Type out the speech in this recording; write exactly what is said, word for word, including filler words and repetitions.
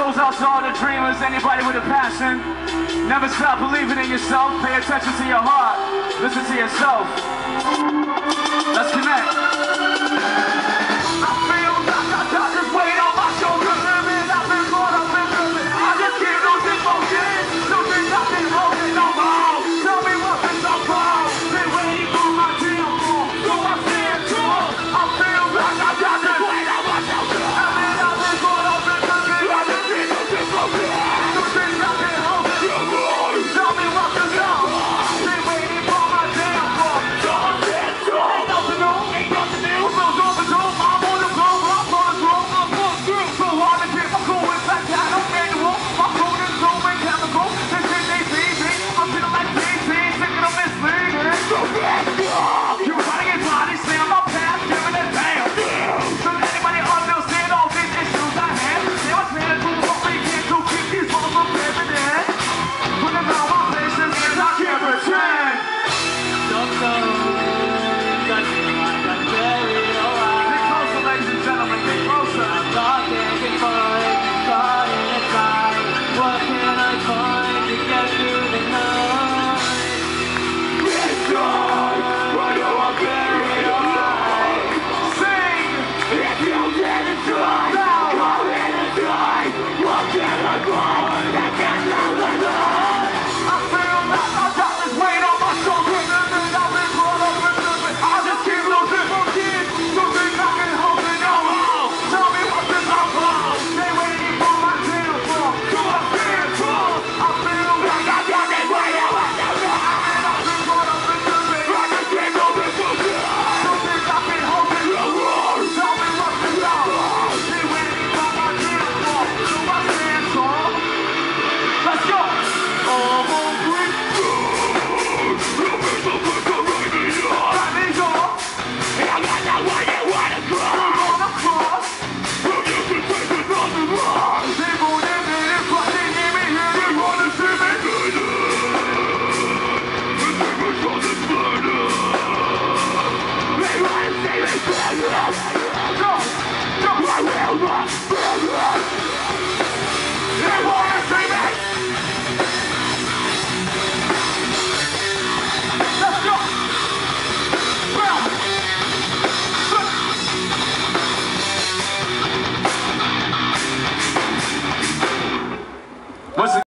goes out to all the dreamers, anybody with a passion. Never stop believing in yourself. Pay attention to your heart. Listen to yourself. Let's connect. I feel like I got this weight on my shoulders. I've been caught up in the I just keep losing focus. Losing nothing, holding no more. Tell me what's been so far. Been waiting for my deal for. So I stand tall. I feel like I got this weight on my shoulders. I've been caught up in the I just keep losing focus. Losing nothing, holding no more. Tell me what's been so far. Been waiting for my deal for. So I stand tall. Ain't nothing new, ain't nothing new. Feels overdue. I'm on the go, I'm on the road, I'm on through. So hard to keep my cool inside that I'm manual. My code is so mechanical. This is A P B. I'm feeling like P T. Thinking of this league. So bad. You trying to get body slam my path, giving it down. Should anybody understand all these issues I have? They must need to do what we can to keep these balls from living in. Putting out my patience and I can't pretend. Don't know. Got you, I got buried alive. Get closer, ladies and gentlemen, get closer. I'm talking, get fine, caught in a tie. What can I find to get through the night? It's gone, I know I'm buried alive. Sing! If you didn't try, go in and die. What can I find that can through the night? I feel like I got this weight on my shoulders. And I've been caught up in the I just keep losing focus. Losing nothing, holding no more. Tell me what's this all about. They waiting for my deal for. So I stand tall. I feel like I got this weight on my shoulders. And I've been caught up in the I just keep losing focus. Losing nothing, holding no more. Tell me what's this all about. They waiting for my deal for. So I stand tall. Let's go. Oh, quick. Let me go. I got that way you wanna go. We're gonna cross. We're just the faces on the rock. They won't even if I didn't even hear. They wanna see me better. They wish on this murder. They wanna see me better. Go. Go. I will not better. They wanna see me. Let's go. Well. What's it?